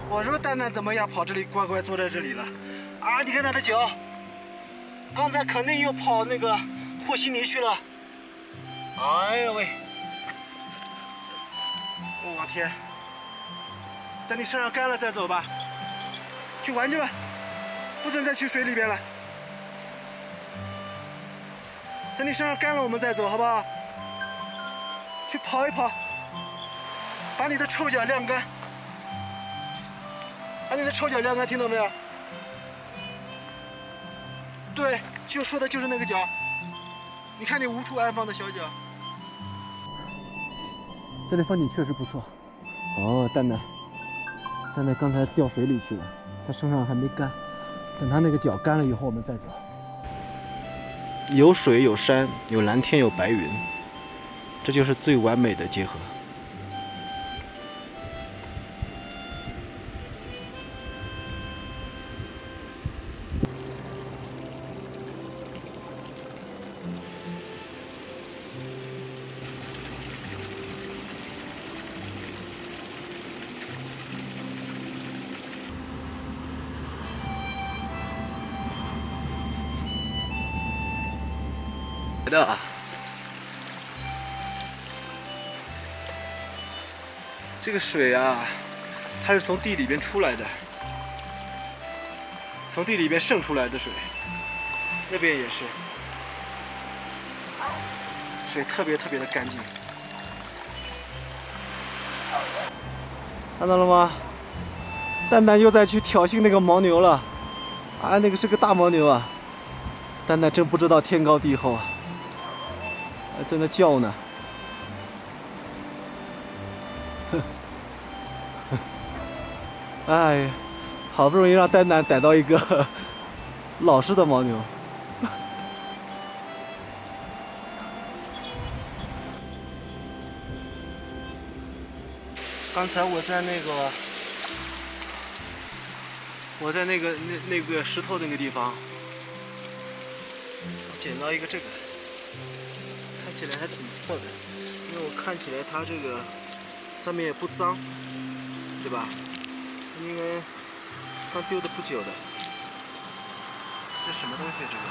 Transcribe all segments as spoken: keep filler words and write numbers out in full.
我说蛋蛋怎么样跑这里乖乖坐在这里了？啊，你看他的脚，刚才肯定又跑那个和稀泥去了。哎呦喂！我天！等你身上干了再走吧，去玩去吧，不准再去水里边了。等你身上干了我们再走，好不好？去跑一跑，把你的臭脚晾干。 把你的臭脚晾干，听到没有？对，就说的就是那个脚。你看你无处安放的小脚。 这里风景确实不错。哦，蛋蛋，蛋蛋刚才掉水里去了，他身上还没干，等他那个脚干了以后，我们再走。有水有山，有蓝天有白云，这就是最完美的结合。 的啊，这个水啊，它是从地里边出来的，从地里边渗出来的水，那边也是，水特别特别的干净，看到了吗？蛋蛋又在去挑衅那个牦牛了，啊，那个是个大牦牛啊，蛋蛋真不知道天高地厚啊。 还在那叫呢，哼，哎呀，好不容易让蛋蛋逮到一个老实的牦牛。刚才我在那个，我在那个那那个石头那个地方，捡到一个这个。 看起来还挺破的，因为我看起来它这个上面也不脏，对吧？应该刚丢的不久的。这什么东西？这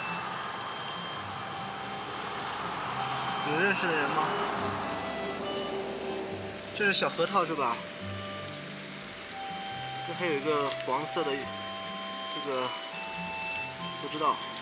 个有认识的人吗？这是小核桃是吧？这还有一个黄色的，这个不知道。